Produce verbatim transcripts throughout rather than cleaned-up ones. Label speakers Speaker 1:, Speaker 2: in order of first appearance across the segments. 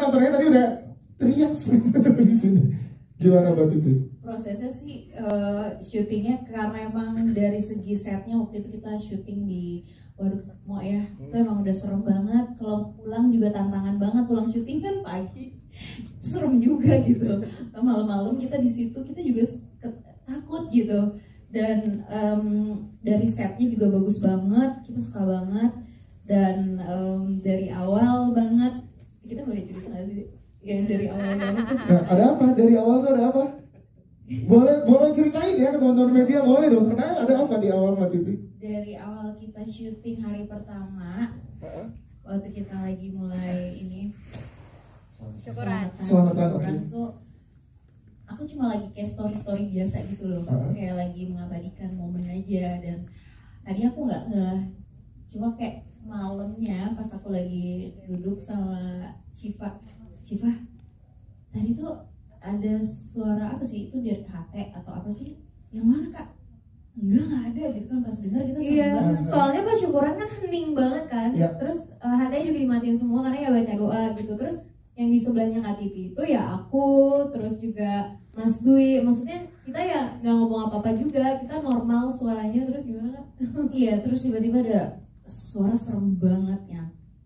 Speaker 1: penontonnya tadi udah teriak di sini. Gimana Mbak Titi?
Speaker 2: Prosesnya sih uh, syutingnya karena emang dari segi setnya waktu itu kita syuting di Waduk Satmo ya, itu emang udah serem banget. Kalau pulang juga tantangan banget, pulang syuting kan pagi, serem juga gitu. Malam-malam kita di situ kita juga takut gitu. Dan um, dari setnya juga bagus banget, kita suka banget. Dan um, dari awal banget, kita boleh cerita nggak sih? Yang dari awal banget.
Speaker 1: Nah, ada apa? Dari awal tuh ada apa? Boleh boleh ceritain ya ke teman-teman media, boleh dong. Kenapa ada apa di awal Mbak Titi?
Speaker 2: Dari awal kita syuting hari pertama, uh-uh. waktu kita lagi mulai ini
Speaker 3: syukuran,
Speaker 1: selamatan,
Speaker 2: syukuran okay. tuh, aku cuma lagi kayak story-story biasa gitu loh, uh-uh. kayak lagi mengabadikan momen aja. Dan tadi aku nggak nggak, cuma kayak malamnya pas aku lagi duduk sama Syifa, Syifa, tadi tuh ada suara apa sih, itu dari H T atau apa sih, yang mana Kak? Enggak, nggak ada gitu kan. Pas dengar kita serem
Speaker 3: iya,
Speaker 2: banget.
Speaker 3: soalnya pas syukuran kan hening banget kan,
Speaker 1: ya.
Speaker 3: Terus uh, H T-nya juga dimatiin semua karena ya baca doa gitu. Terus yang di sebelahnya Kak Titi itu ya aku, terus juga Mas Dwi. Maksudnya kita ya nggak ngomong apa-apa juga, kita normal suaranya. Terus gimana Kak?
Speaker 2: Iya, terus tiba-tiba ada suara serem banget ya.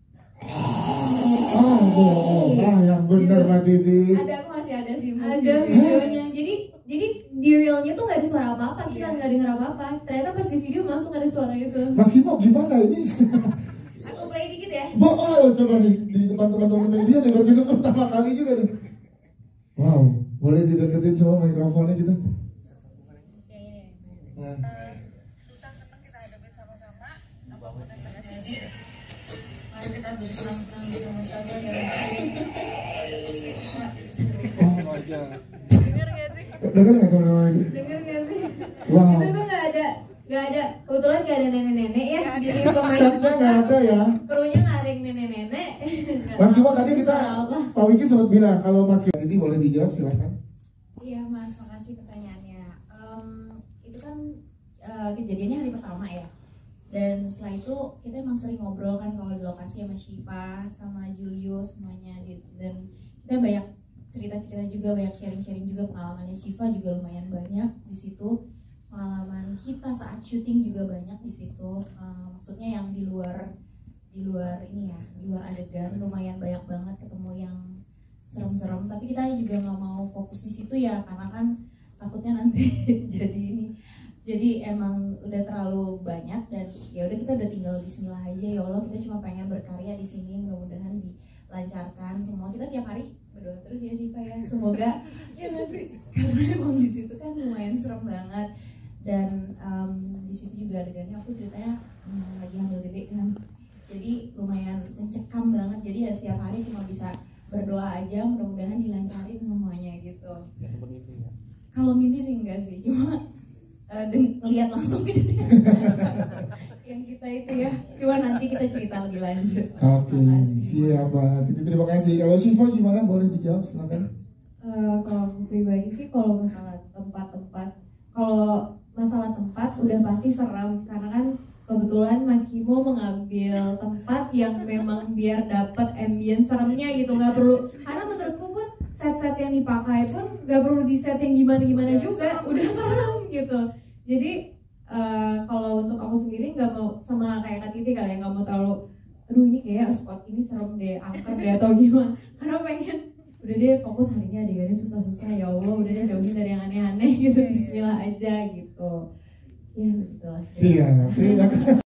Speaker 1: Oh, oh, ah, yang benar Mbak Titi.
Speaker 2: Ada, aku masih ada sih.
Speaker 3: Ada videonya. Jadi jadi di realnya tuh nggak ada suara apa-apa, kita nggak dengar apa-apa. Ternyata pas di video langsung ada suara itu.
Speaker 1: Mas Kimo gimana ini?
Speaker 2: Aku play dikit ya.
Speaker 1: Bo, oh, coba nih di depan teman-teman media nih, baru video pertama kali juga nih. Wow, boleh dideketin coba mikrofonnya kita. Nah.
Speaker 2: Susah senang kita hadapin sama-sama. Apapun yang terjadi, mari kita bersenang-senang bersama-sama dalam
Speaker 1: Oh my God.
Speaker 3: Dengar gak sih?
Speaker 1: Dengar nggak teman-teman?
Speaker 3: Dengar gak sih?
Speaker 1: Wow.
Speaker 3: Itu tuh nggak ada, nggak ada. Kebetulan nggak ada nenek-nenek ya di pemain.
Speaker 1: Setnya nggak ada ya.
Speaker 3: Krunya ngaring nenek-nenek.
Speaker 1: Mas Kimo tadi kita, Pak Wiki sempat bilang kalau Mas Kimo ini boleh dijawab silakan.
Speaker 2: Iya Mas, makasih pertanyaannya. Um, itu kan uh, kejadiannya hari pertama ya. Dan setelah itu kita emang sering ngobrol kan kalau di lokasi sama Syifa, sama Julio semuanya. Dan kita banyak cerita-cerita juga, banyak sharing-sharing juga pengalamannya Syifa juga lumayan banyak di situ. Pengalaman kita saat syuting juga banyak di situ. Uh, maksudnya yang di luar di luar ini ya, di luar adegan lumayan banyak banget ketemu yang serem-serem. Tapi kita juga nggak mau fokus di situ ya, karena kan takutnya nanti jadi ini. Jadi emang udah terlalu banyak dan ya udah kita udah tinggal bismillah aja, ya Allah kita cuma pengen berkarya di sini, mudah-mudahan dilancarkan semua. Kita tiap hari berdoa terus ya Syifa ya, semoga ya nggak sih, karena emang di situ kan lumayan serem banget. Dan um, di situ juga adegannya aku ceritanya um, lagi hamil gede kan, jadi lumayan mencekam banget. Jadi ya setiap hari cuma bisa berdoa aja, mudah-mudahan dilancarin semuanya gitu.
Speaker 4: Ya, mimpi, ya.
Speaker 2: Kalau mimpi sih enggak sih, cuma uh, lihat langsung kejadian yang kita itu ya. Cuma nanti kita cerita lebih lanjut.
Speaker 1: Oke, okay, siap Mbak Titi, terima kasih. Kalau Syifa gimana, boleh dijawab silakan.
Speaker 3: Uh, kalau aku pribadi sih kalau masalah tempat-tempat, kalau masalah tempat udah pasti serem karena kan kebetulan Mas Kimo mengambil tempat yang memang biar dapat ambience seremnya gitu, nggak perlu, karena menurutku pun set-set yang dipakai pun nggak perlu di set yang gimana-gimana juga, udah serem gitu. Jadi uh, kalau untuk aku sendiri nggak mau sama kayak Kak Titi kali ya, nggak mau terlalu, aduh ini kayak spot ini serem deh, angker deh atau gimana, karena pengen udah deh fokus harinya adegannya susah-susah, ya Allah udah deh jauhin dari yang aneh-aneh gitu, bismillah aja gitu. Ya betul.
Speaker 1: Siap, terima kasih.